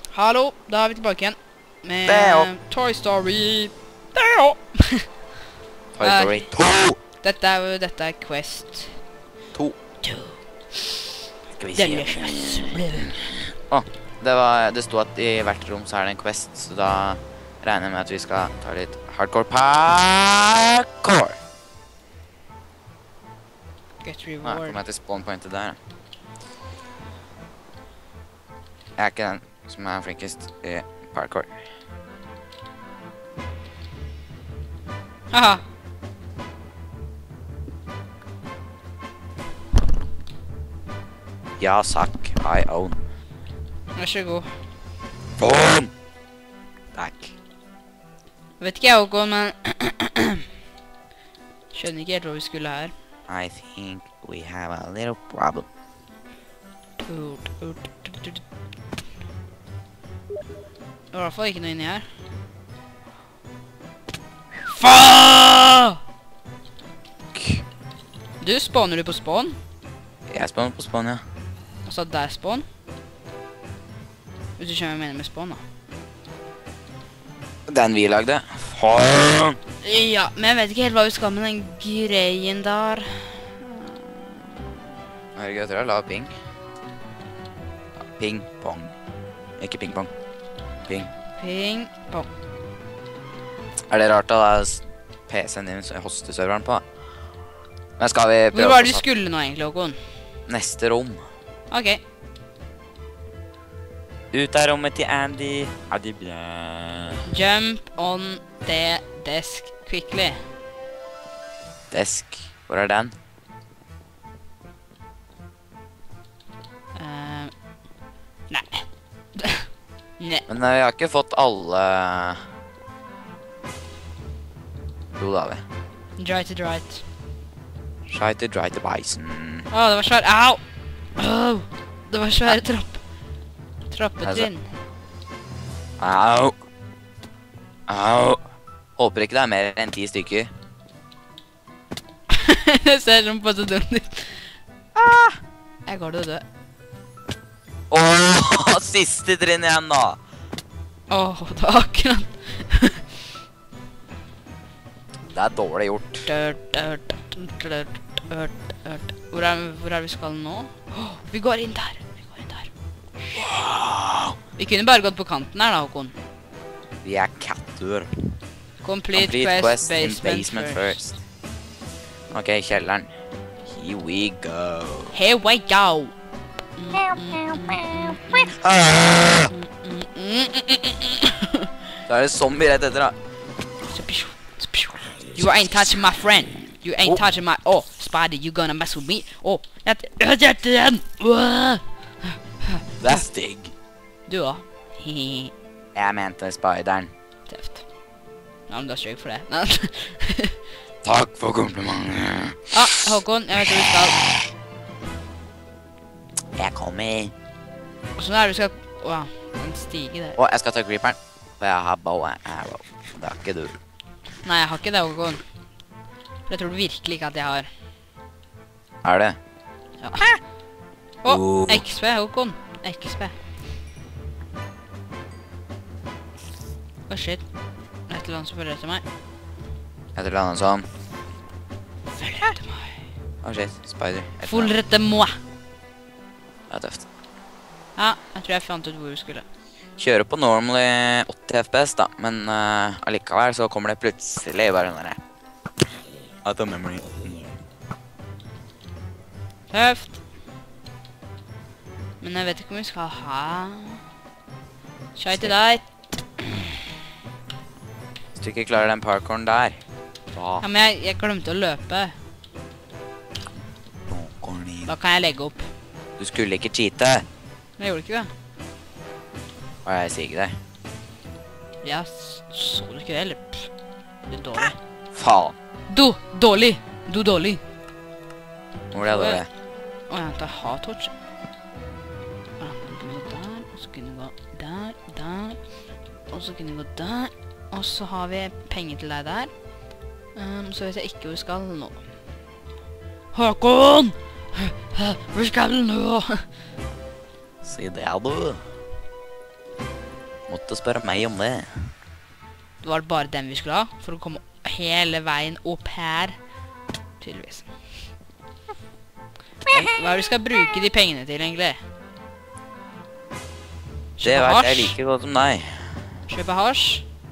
Hallo, da er vi tilbake igjen med Toy Story. Toy Story 2. Dette er Quest 2. Skal vi se. Det stod at i hvert rom så er det en Quest, så da regner jeg med at vi skal ta litt hardcore parkour. Get Nå reward. kommer jeg til spawn pointet der. Jeg er ikke den som er flinkest i parkour. Haha. Ja, sakk. I own. Vær så god. Boom! Takk. Vet ikke jeg, Håkon, men skjønner ikke helt hva vi skulle her. I think we have a little problem. Det var i hvert fall ikke noe inni her. Fuck! Du, spawner du på spawn? Jeg spawner på spawn, ja. Og så der spawn? Hvis du skjønner hva jeg mener med spawn, da. Den vi lagde. Faen! Ja, men jeg vet ikke helt hva vi skal med den greien der. Herregud, jeg tror jeg la ping. Ping, pong. Ikke ping, pong. Ping. Ping, pong. Er det rart å ha PC-en din hosteserveren på? Men skal vi prøve Hvor var det vi skulle nå egentlig, Håkon? neste rom? Ok. Ut av rommet til Andy. Adi bra. Jump on the desk quickly. Desk. Hvor er den? Nei. Nei. Men vi har ikke fått alle... Jo, da har vi. Dry to right. Shite dry to bison. Åh, det var svær. Au! Åh, det var svære trappetrinn. Au. Au. Håper ikke det er mer enn 10 stykker. Det ser sånn på så dumt ut. Ah! Jeg går til å dø. Åh, siste trinn igjen da. Åh, det var akkurat. Det er dårlig gjort. Hvor er vi skal nå? Åh, vi går inn der. Vi kunne bare gått på kanten her da, Håkon. Vi er katter. Complete Quest quest in basement first. Ok, kjelleren. Here we go. Here we go. Da er det zombie rett etter da. You ain't touching my friend. You ain't touching my... Oh, Spider, you gonna mess with me? Oh, hjertet igjen. Det er stygg. Du da. Jeg mente spideren. Tøft. Ja, men du er stygg for det. Takk for komplimentet. Ah, Håkon, jeg vet hvor vi skal. Jeg kommer. Og sånn er det vi skal... Åh, en stige der. Å, jeg skal ta creeperen. For jeg har bow and arrow. Det har ikke du. Nei, jeg har ikke det, Håkon. For jeg tror virkelig ikke at jeg har. Er det? Ja. Åh, XP, Håkon. XP. Åh, shit. Det er et eller annet som følger etter meg. Et eller annet sånn. Følger etter meg. Åh, shit. Spider. Følger etter meg. Det er tøft. Ja, jeg tror jeg fant ut hvor vi skulle. Kjører på normally 80 FPS da, men allikevel så kommer det plutselig bare den der. Out of memory. Tøft. Men jeg vet ikke om vi skal ha... Skjøy til deg. Hvis du ikke klarer den parkouren der, da... Ja, men jeg glemte å løpe. Da kan jeg legge opp. Du skulle ikke cheate. Men jeg gjorde ikke det. Og jeg sier ikke det. Ja, så du ikke det, eller? Du er dårlig. Faen. Dårlig. Du dårlig. Hvor er det dårlig? Åh, jeg har torch. Ja, så kunne vi gå der, og så kunne vi gå der, og så kunne vi gå der, og så har vi penger til deg der. Så vet jeg ikke hvor vi skal nå. Håkon! Hvor skal du nå? Si det, du. Måtte spørre meg om det. Det var bare den vi skulle ha, for å komme hele veien opp her. Tydeligvis. Hva er det vi skal bruke de pengene til, egentlig? Det vet jeg like godt som deg. Kjøpe hasj?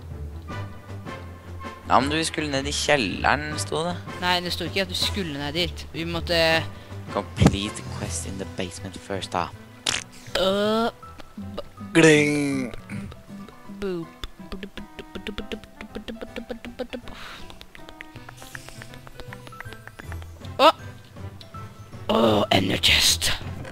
Ja, men du skulle ned i kjelleren, sto det. Nei, det stod ikke at du skulle ned dit. Vi måtte... Complete the quest in the basement first, da. Gling! Energist.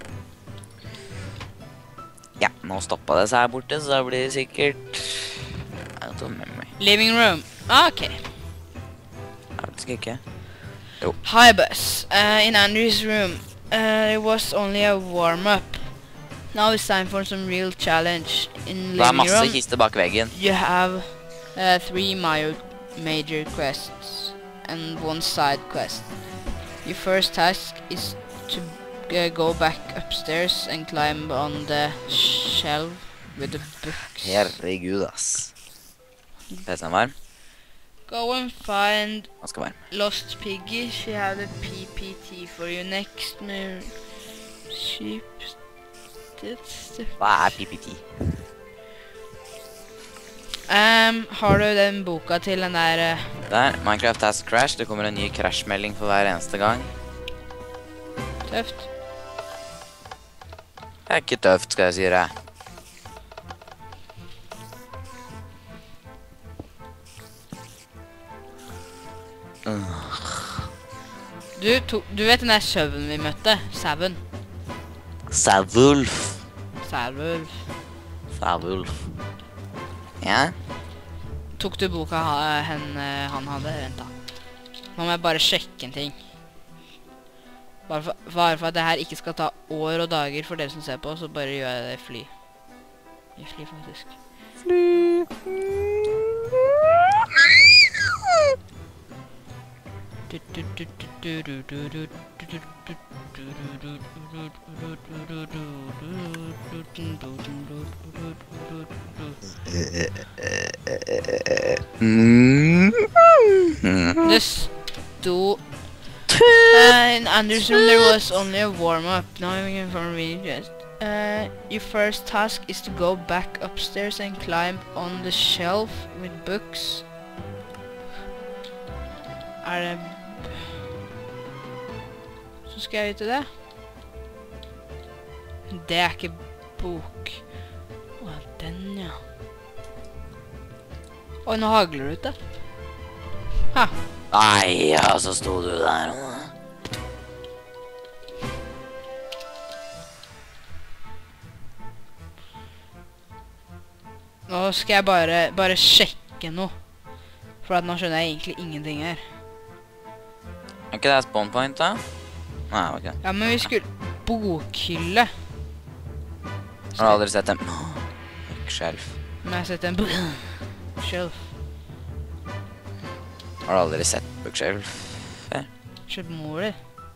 Ja, nå stoppet det seg her borte, så da blir det sikkert... Out of memory. Living room. Ok. Faktisk ikke. Hi, boss. In Andrew's room, it was only a warm-up. Now it's time for some real challenge. In Det er living masse room, kister bak veggen. you have 3 major quests and 1 side quest. Your first task is to go back upstairs and climb on the shelf with the books. Herregud, ass. PC-en varm. Go and find Han skal varm. Lost Piggy. She had a PPT for you next. Sheep. Hva er PPT? Har du den boka til den der... Der, Minecraft has crashed. Det kommer en ny crashmelding for hver eneste gang. Tøft. Det er ikke tøft, skal jeg si det. Du vet den der søvnen vi møtte? Sauen. Savulf. Savulf. Savulf. Ja? Tok du boka han hadde? Vent da. Nå må jeg bare sjekke en ting. Bare for at det her ikke skal ta år og dager for dere som ser på, så bare gjør jeg det i fly. I fly, faktisk. Det sto... in Andrew's room there was only a warm-up. Now we can really just... your first task is to go back upstairs and climb on the shelf with books. Er det... Så skal jeg ut til det. Det er ikke bok. Åh, den, ja. Oi, nå hagler det ute. Ha. Nei, ja, så sto du der. Nå skal jeg bare sjekke noe. For at nå skjønner jeg egentlig ingenting her. Er ikke det spawn point, da? Nei, ok. Ja, men vi skulle... Bokhylle. Har du aldri sett en... Bookshelf. Men jeg har sett en bookshelf. Har du aldri sett bookshelf før? Kjøp moler.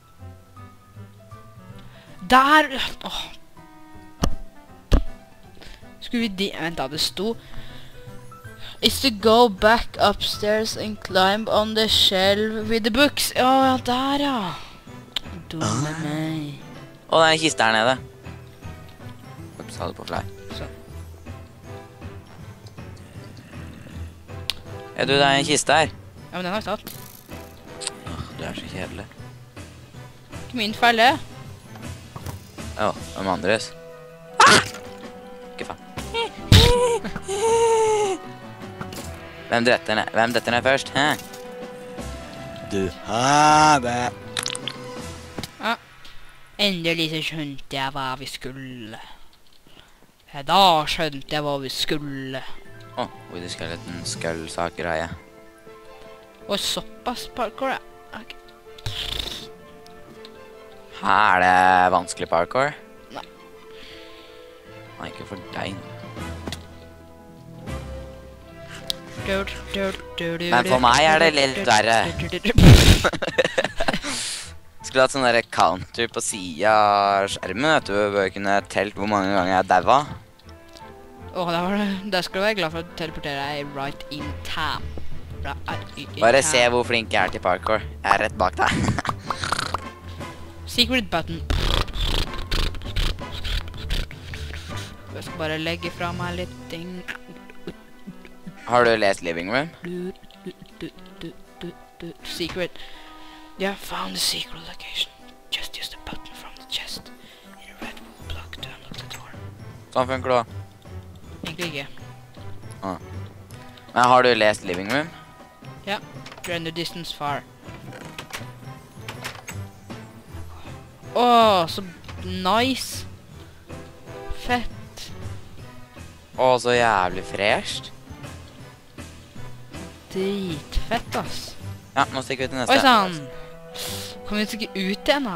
Der! Åh. Skulle vi vent da, det sto... Is to go back upstairs and climb on the shelf with the books. Ja, der, ja. Dumme meg. Å, det er en kiste her nede. Ups, hadde på fly. Sånn. Ja, du, det er en kiste her. Ja, men den har jeg tatt. Du er så kjedelig. Ikke min feil, det. Ja, hvem andres? Ikke faen. Hvem detter ned først, hæ? Du har det. Ja. Endelig så skjønte jeg hva vi skulle. Ja, da skjønte jeg hva vi skulle. Å, Woody Skeleton skull-saker-greie. Og såpass parkour, ja. Ok. Her er det vanskelig parkour. Nei. Nei, ikke for deg. Men for meg er det litt verre. Skulle hatt sånn der counter på siden av skjermen, vet du, hvor jeg kunne telt hvor mange ganger jeg daua. Der skal du være glad for at du teleporterer deg right in time. Bare se hvor flink jeg er til parkour. Jeg er rett bak deg. Secret button. Jeg skal bare legge fra meg litt ting. Har du lest Living Room? Secret. Yeah, found the secret location. Just use the button from the chest in a red wool block to unlock the door. Sånn funker det også. Egentlig ikke. Men har du lest Living Room? Ja. Render distance far. Åh, så nice. Fett. Å, så jævlig fresht. Dritfett, ass. Ja, nå stikker vi til neste. Oi sann! Kommer vi ikke ut igjen, da?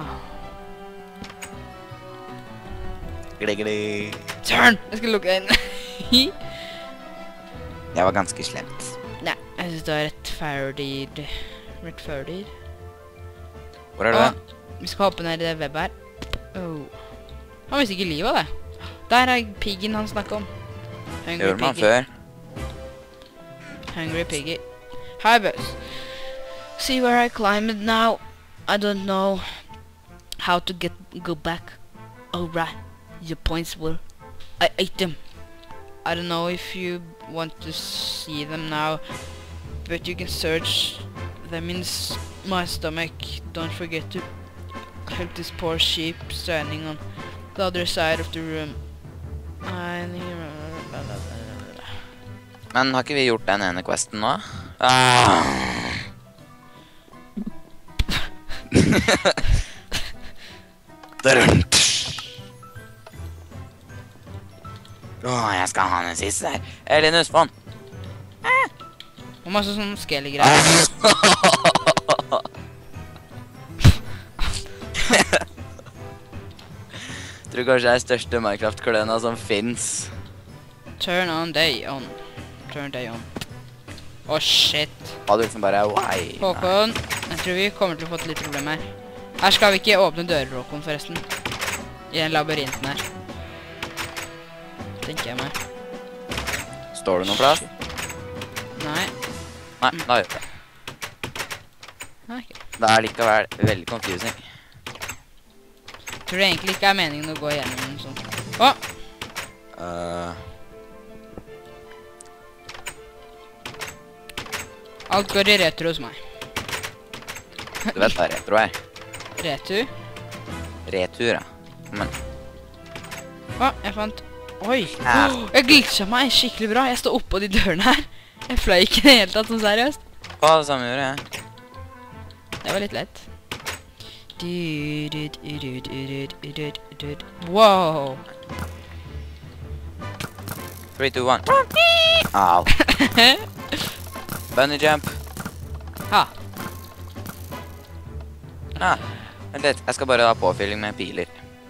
Gli. Turn! Jeg skal lukke den. Det var ganske slemt. Nei, jeg synes det er rettferdig. Hvor er du? Vi skal hoppe ned i det webbet her. Han visste ikke livet av det. Der er piggen han snakket om. Det gjorde man før. Hungry piggy. Hi, boss. See where I climbed now? I don't know how to go back. Oh, right. Your points were... I ate them. I don't know if you want to see them now, but you can search them in my stomach. Don't forget to help this poor sheep standing on the other side of the room. Men har ikke vi gjort den ene questen nå? Jeg skal ha den siste her. Linus, få den. Og masse sånne skellegreier. Tror kanskje det er største Minecraft-kløna som finnes. Turn day on. Åh, shit. Ja, du liksom bare, why? Håkon, jeg tror vi kommer til å få et litt problem her. Her skal vi ikke åpne dører, Håkon, forresten. I den labyrinten her. Tenker jeg meg. Står det noen plass? Nei. Nei, da gjør det. Nei, ikke. Det er likevel veldig confusing. Tror det egentlig ikke er meningen å gå igjennom noe sånt. Åh! Alt går i retro hos meg. Du vet hva retro er? Retur? Retur, ja. Men... Jeg fant... Oi! Jeg glitcha meg skikkelig bra. Jeg står oppå de dørene her. Jeg fløy ikke det helt tatt, sånn seriøst. Det samme gjorde jeg. Det var litt lett. Wow! 3, 2, 1. Au. Bunny jump. Ha. Vent litt. Jeg skal bare ha påfylling med piler.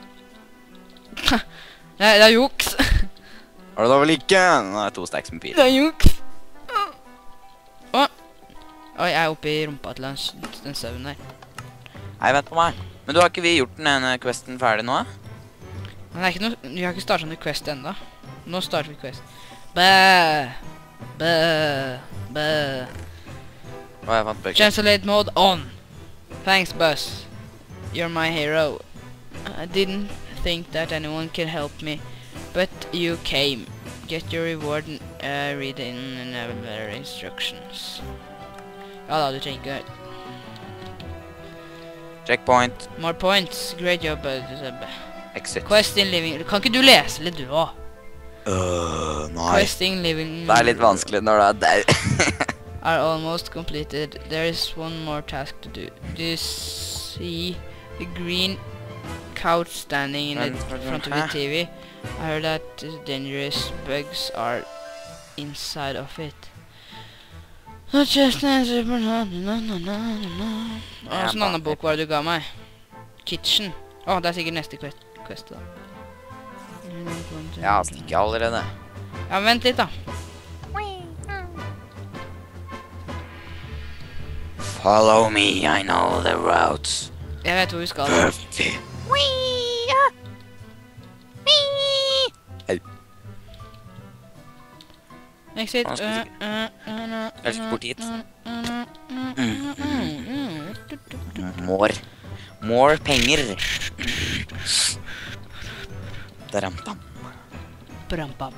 Det er juks. Har du da vel ikke? Nå er det 2 stacks med piler. Det er juks. Oi, jeg er oppe i rumpa til den søvnen der. Nei, vent på meg. Men du har ikke vi gjort den ene questen ferdig nå? Men det er ikke noe... Vi har ikke startet noe quest enda. Nå starter vi quest. Bæ. Jeg fant bøker. Translate mode on. Thanks, boss. You're my hero. I didn't think that anyone could help me, but you came. Get your reward and read in their instructions. Ja da, du trenger ikke det. Checkpoint. More points. Great job. Exit. Quest in living... Kan ikke du lese litt, du også? Nei. Quest in living... Det er litt vanskelig når du er der. Are almost completed. There is one more task to do. Do you see the green couch standing in the front of the TV? I heard that dangerous bugs are inside of it. Not just answer, but sånn annen bok var det du ga meg. Kitchen. Det er sikkert neste quest da. Ja, stikker allerede. Ja, men vent litt da. Follow me, I know the routes. Jeg vet hvor vi skal. Perfect. Exit. Han skulle Kanskje bort hit. More penger. Daram-dam. Brampam.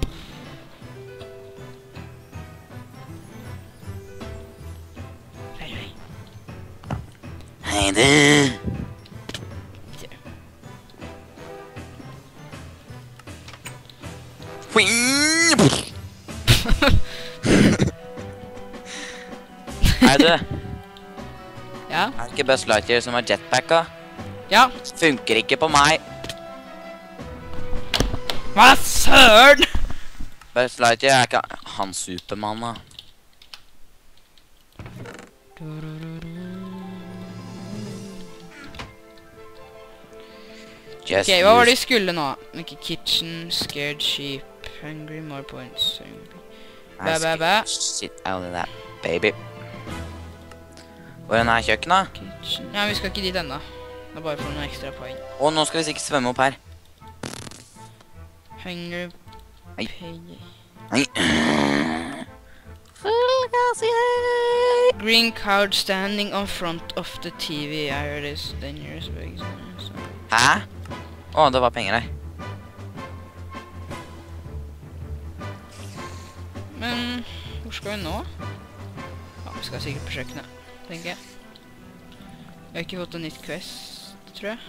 Hei du. Hei du. Ja? Er det ikke Buzz Lightyear som har jetpacka? Ja. Funker ikke på meg. Hva søren? Buzz Lightyear er ikke han Superman da. Ok, hva var det vi skulle nå? Make a kitchen, scared sheep, hungry, more points. Bæ. Shit out of that, baby. Hvor er kjøkkenet? Kitchen. Ja, vi skal ikke dit enda. Det er bare for noen ekstra poeng. Og nå skal vi sikkert svømme opp her. Hungry, Nei. pay. Nei. Green card standing on front of the TV. I heard it's dangerous. Hæ? Å, det var penger her. Men hvor skal vi nå? Ja, vi skal sikkert på kjøkkenet, tenker jeg. Vi har ikke fått en nytt quest, tror jeg.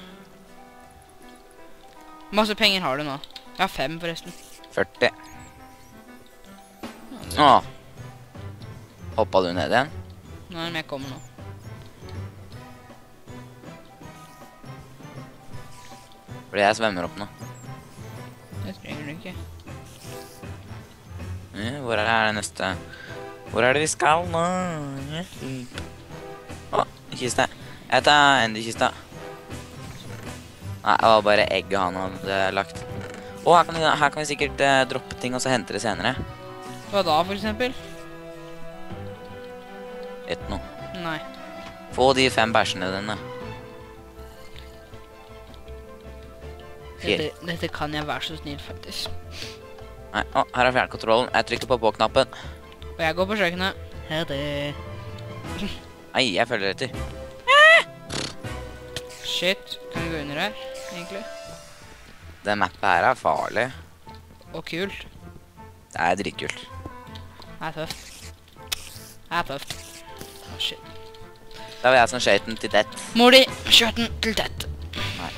Masse penger har du nå. Jeg har 5 forresten. 40. Å. Hoppa du ned igjen? Nei, men jeg kommer nå. Fordi jeg svømmer opp nå. Det trenger du ikke. Hvor er det neste? Hvor er det vi skal nå? Å, kiste. Jeg tar endekista. Nei, det var bare egget han hadde lagt. Å, her kan vi sikkert droppe ting og så hente det senere. Hva da, for eksempel? Vet noe. Nei. Få de 5 bæsjene dine. Dette kan jeg være så snill, faktisk. Nei, å, her er fjernkontrollen. Jeg trykker på på-knappen. Og jeg går på kjøkkenet. Her det. Nei, jeg følger etter. Shit, kan vi gå under her, egentlig? Den mappet her er farlig. Og kult. Det er dritkult. Det er tøft. Det er tøft. Å, shit. Det var jeg som skjøt den til det. Mor di, kjørt den til det. Nei.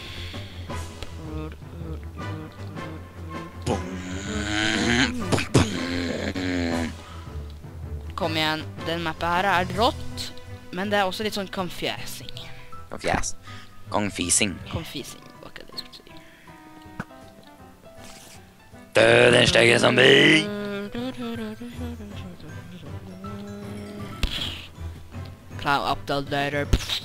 Kom igjen, den mappet her er rått, men det er også litt sånn confusing. Confusing. Confusing, hva er det jeg skulle si? Død, en stygge zombie! Climb up the ladder.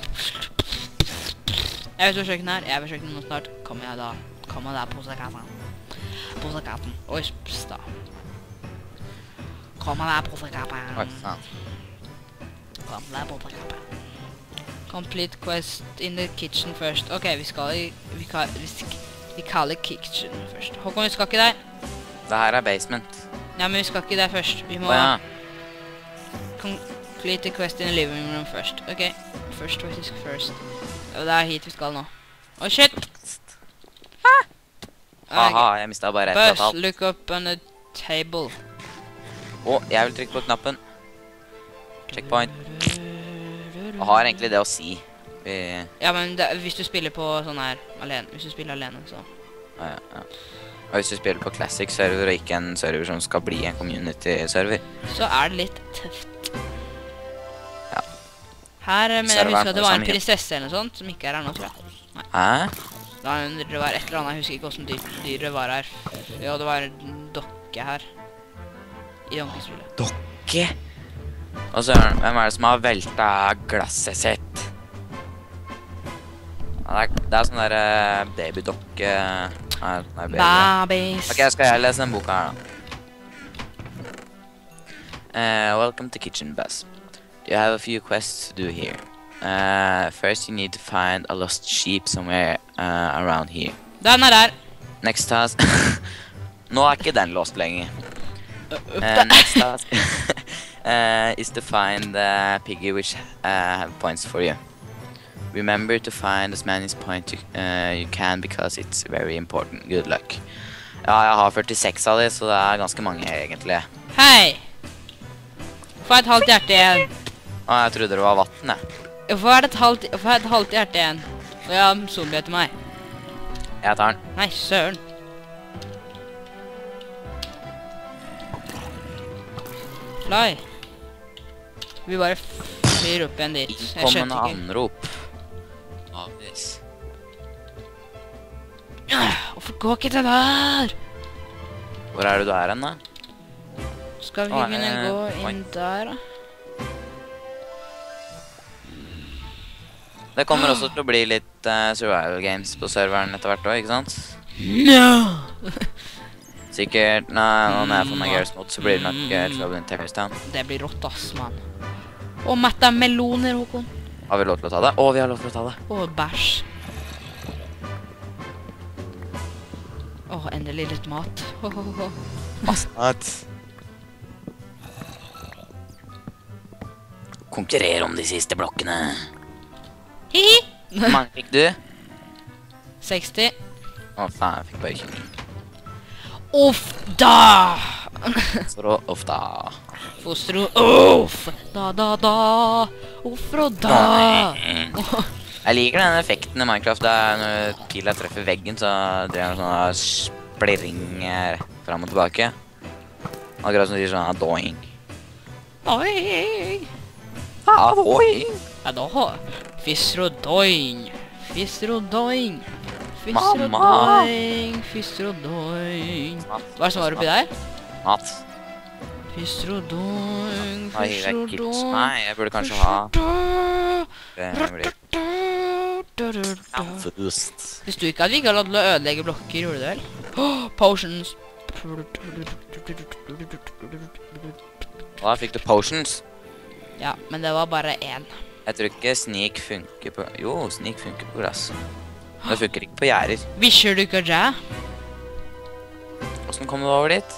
Jeg vet hvor kjøkkenet er, jeg vil kjøkkenet nå snart. Kommer jeg da? Kommer der på posekassen. Posekassen. Oi, sta. Kommer der posekassen. Oi, faen. Kommer der posekassen. Complete quest in the kitchen først. Ok, vi kaller kitchen først. Håkon, vi skal ikke der. Det her er basement. Ja, men vi skal ikke der først. Vi må Åja. complete the quest in the living room først. Ok, first what is first. Og det er hit vi skal nå. Å, shit! Aha, jeg mistet bare et Buzz, totalt. look up on the table. Å, jeg vil trykke på knappen. Checkpoint. Hva har egentlig det å si? Ja, men hvis du spiller på sånn her, alene, hvis du spiller alene, så... Ja. Og hvis du spiller på Classic server og ikke en server som skal bli en community server. Så er det litt tøft. Ja. Her, men jeg Serveren husker at det var en samme. prinsesse eller noe sånt, som ikke er her nå, tror jeg. Nei. Hæ? Det var et eller annet, jeg husker ikke hvordan dyret var her. Ja, det var en dokke her. I donkespillet. Dokke? Og så, hvem er det som har veltet glasset sitt? Ja, det er sånn der babydokke. Nei, baby. Babies. Ok, skal jeg lese den boka her da? Welcome to Kitchen Buzz. You have a few quests to do here. First you need to find a lost sheep somewhere around here. Den er der. Next task. Nå er ikke den låst lenger. Next task is to find the piggy which have points for you. Remember to find as many points you can because it's very important. Good luck. Ja, jeg har 46 av de, så det er ganske mange egentlig. Hei! Få et halvt hjerte igjen. Jeg trodde det var vatten, jeg. Få et halvt hjerte igjen. Og jeg har zombie etter meg. Jeg tar den. Nei, søren. Fly. Vi bare flyr opp igjen dit. Jeg skjønner Innkommende ikke. anrop. Avvis. Hvorfor går ikke det der? Hvor er du hen, da? Skal vi kunne gå inn der, da? Det kommer også til å bli litt survival games på serveren etter hvert også, ikke sant? No! Sikkert, når jeg får meg Garry's Mod, så blir det nok Trouble in Terrorist Town. Det blir rått, ass, mann. Å, mette meloner, Håkon. Har vi lov til å ta det? Å, vi har lov til å ta det. Å, bæsj. Å, endelig litt mat. Masse mat. Konkurrer om de siste blokkene. Hihi! Hvor mange fikk du? 60. Å, faen, jeg fikk bare 20. Uff da! Så ofte. Fostro, uff! Da. Uff og da! Jeg liker den effekten i Minecraft. Det er når pila treffer veggen, så driver den sånn splirring frem og tilbake. Akkurat som de sier sånn doing. Oi! Doing! Ja, da har Fisrodoing. Fisrodoing. Mamma! Fisrodoing. Hva er det som var oppi der? Mat. Fisrodoing. Nei, det er kids. Nei, jeg burde kanskje ha Fust. Hvis du ikke hadde ikke lov til å ødelegge blokker, gjorde du vel? Potions. Da fikk du potions. Ja, men det var bare én. Jeg tror ikke sneak funker på... Jo, sneak funker på glass. Det funker ikke på gjerder. Visser du ikke det? Hvordan kom du over dit?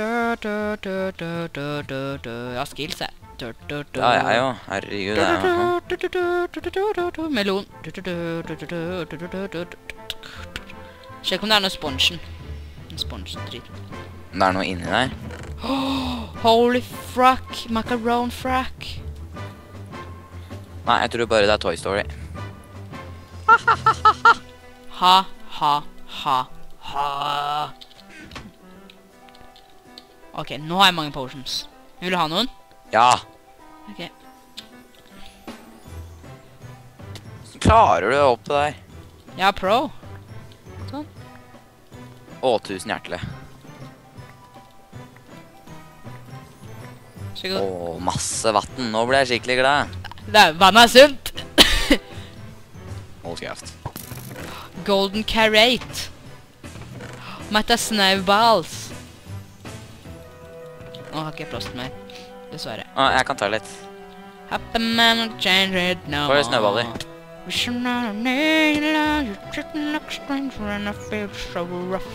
Ja, skills, jeg. Ja, jeg jo. Herregud, det er jo... Melon. Sjekk om det er noe sponsen. En sponsdrit. Det er noe inni der. Holy frack, macaron frack. Nei, jeg tror bare det er Toy Story. Ha. Ok, nå har jeg mange potions. Vil du ha noen? Ja! Ok. Så klarer du opp det der. Ja, pro. Sånn. Å, 1000 hjertelig. Sikkert. Å, masse vatten. Nå ble jeg skikkelig glad. Vann er sunt. Hold kjeft. Golden carrot. Mette snowballs. Nå har ikke jeg plass til mer. Dessverre. Å, jeg kan ta litt. Happy man will change it no Får jeg snøballer? We should not need love. You're treating like a stranger and I feel so rough.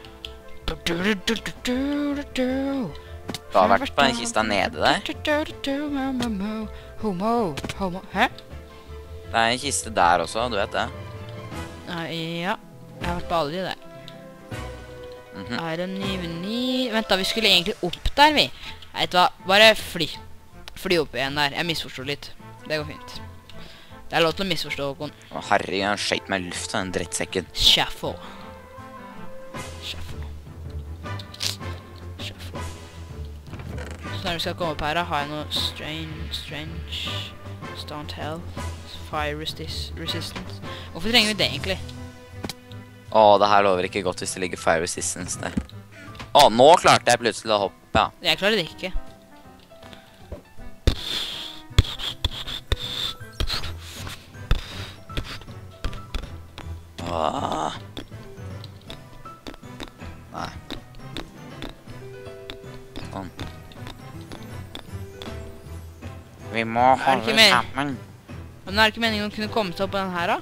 Du har vært på den kista nede der. Homo. Hæ? Det er en kiste der også, du vet det. Ja. Jeg har vært på alle de der. I don't even need... Vent da, vi skulle egentlig opp der, vi. Vet du hva, bare fly opp igjen der. Jeg misforstod litt. Det går fint. Det er lov til å misforstå, Håkon. Å, herregud, han skjøt meg i lufta, den drittsekken. Shuffle. Så når vi skal komme opp her, da, har jeg noe strange, stunt health, fire resistance. Hvorfor trenger vi det egentlig? Å, det her lover ikke godt hvis det ligger fire resistance der. Å, nå klarte jeg plutselig å hoppe, ja. Jeg klarer det ikke. Åh. Nei. Sånn. Vi må holde sammen. Men er det ikke meningen å kunne komme seg opp på den her, da?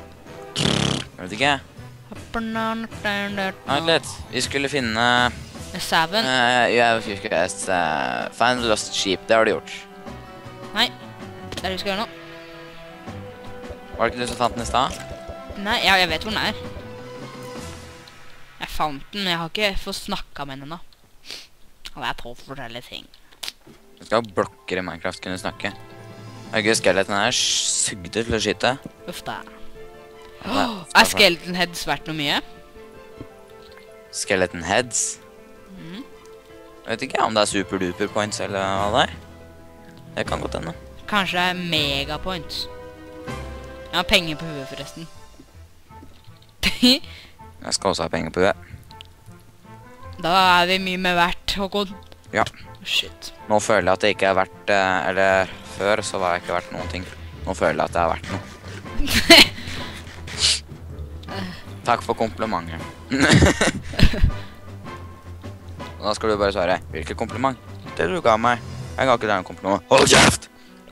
Jeg vet ikke. Vent litt. Vi skulle finne 7. You have a quest. Find the lost sheep. Det har du gjort. Nei, det er det vi skal gjøre nå. Var det ikke du som fant den i stad? Nei, ja, jeg vet hvor den er. Jeg fant den, men jeg har ikke fått snakket med den ennå. Og det er 12 forskjellige ting. Du skal ha blokker i Minecraft kunne snakke. Har ikke skeleton her sugde til å skyte? Uff da. Nei, Er skeleton heads verdt noe mye? Skeleton heads? Jeg vet ikke om det er super-duper points eller hva det er. Det kan godt hende. Kanskje det er megapoints. Jeg har penger på huet forresten. Jeg skal også ha penger på det. Da er vi mye mer verdt, Håkon. Ja. Shit. Nå føler jeg at det ikke er verdt, eller før så var jeg ikke verdt noen ting. Nå føler jeg at det er verdt noe. Takk for komplimentet. Og da skal du bare svare, hvilket kompliment? Det du ga meg. Jeg ga ikke deg en kompliment. Hold kjeft!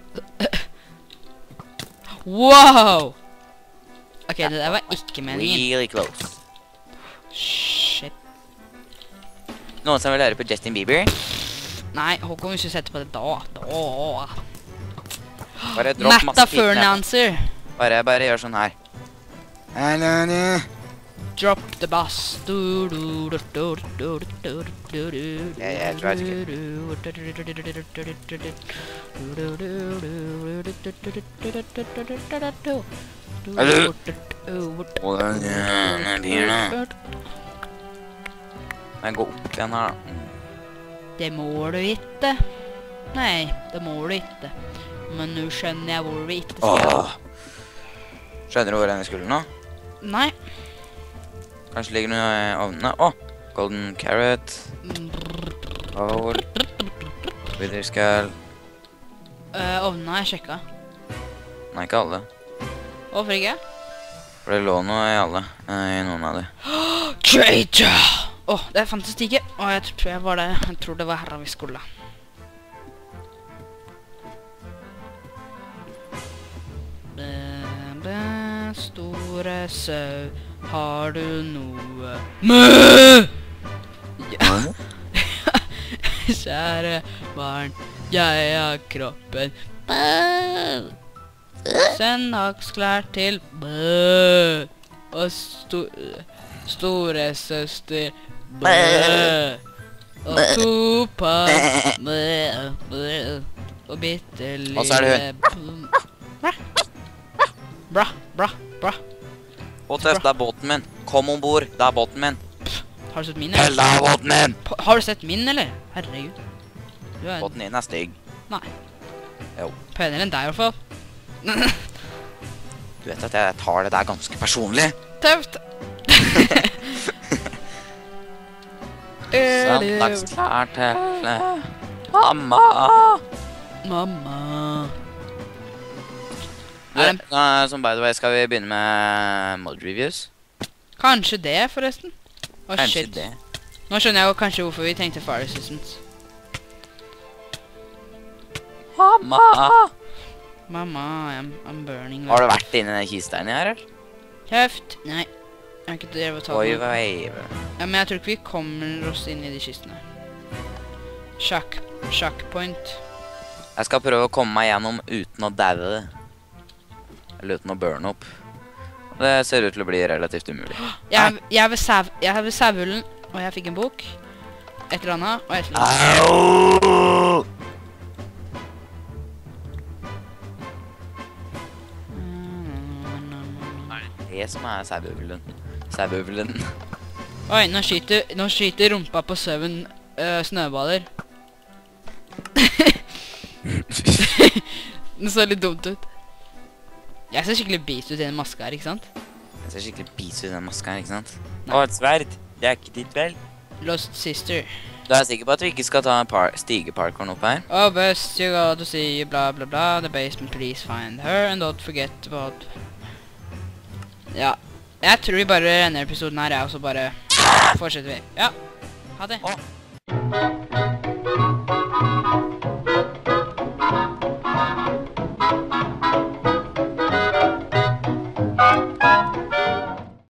Wow! Ok, det der var ikke meningen. Really close. Shit. Noen som vil høre på Justin Bieber? Nei, Håkon, hvis du setter på det da. Bare dropp masse Matta pitene. Fernancer. Bare gjør sånn her. Drop the bass. Jeg vet Men gå opp igjen her da. Det må du ikke. Nei, det må du ikke. Men nå skjønner jeg hvor vi ikke skal. Skjønner du hvor den skulle nå? Nei. Kanskje ligger noe i ovnene. Golden carrot. Coal. Wither skull. Ovnene har jeg sjekket. Nei, ikke alle. Hvorfor ikke? For det lå noe i alle. I noen av de. Traitor! Det fantes ikke. Jeg tror det var her vi skulle. Store sau, har du noe? Mø! Kjære barn, jeg har kroppen. Send dagsklær til Bø. Og store søster Bø. Og to par Bø. Og bitte lille Og så er det Bra. Å tøft, det er båten min. Kom ombord, det er båten min. Har du sett min, Hell, det er båten min. Har du sett min, eller? Herregud. Båten din er stygg. Nei. Jo. Penere enn deg, i hvert fall. Du vet at jeg tar det der ganske personlig. Tøft. Søndagsklær til mamma. Som by the way, skal vi begynne med mod reviews? Kanskje det, forresten. Kanskje Shit. det. Nå skjønner jeg jo kanskje hvorfor vi tenkte Fire Resistance. Mamma! Mamma, I'm burning. Har du vært inne i den kista inni her, eller? Kjeft. Nei. Jeg har ikke drevet og tatt Oi, noe. veive. Ja, men jeg tror ikke vi kommer oss inn i de kistene. Sjakk-point. Jeg skal prøve å komme meg gjennom uten å daue. Eller uten å burne opp. Det ser ut til å bli relativt umulig. Jeg har ved sauhullen, og jeg fikk en bok. Et eller annet, og et eller annet. Au! Det som er sauhullen. Oi, nå skyter rumpa på sauen snøballer. Det så litt dumt ut. Jeg ser skikkelig beast ut i den maska her, ikke sant? Jeg ser skikkelig beast ut i den maska her, ikke sant? Nei. Å, et sverd. Det er ikke ditt vel. Lost sister. Du er sikker på at vi ikke skal ta en stigeparkour opp her? Oh, best you got to see, bla bla bla. The basement, please find her, and don't forget about... Ja. Jeg tror vi bare ender episoden her, og så bare fortsetter vi. Ja. Ha det.